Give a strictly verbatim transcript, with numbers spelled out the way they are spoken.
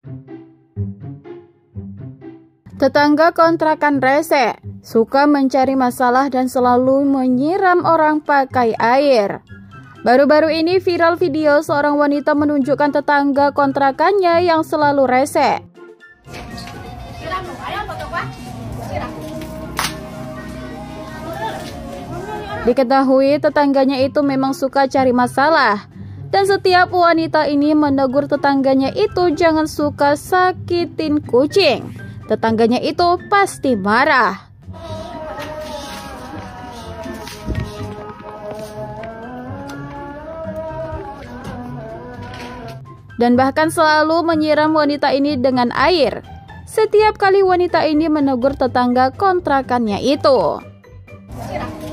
Tetangga kontrakan rese, suka mencari masalah dan selalu menyiram orang pakai air. Baru-baru ini viral video seorang wanita menunjukkan tetangga kontrakannya yang selalu rese. Diketahui tetangganya itu memang suka cari masalah, dan setiap wanita ini menegur tetangganya itu jangan suka sakitin kucing. Tetangganya itu pasti marah. Dan bahkan selalu menyiram wanita ini dengan air. Setiap kali wanita ini menegur tetangga kontrakannya itu.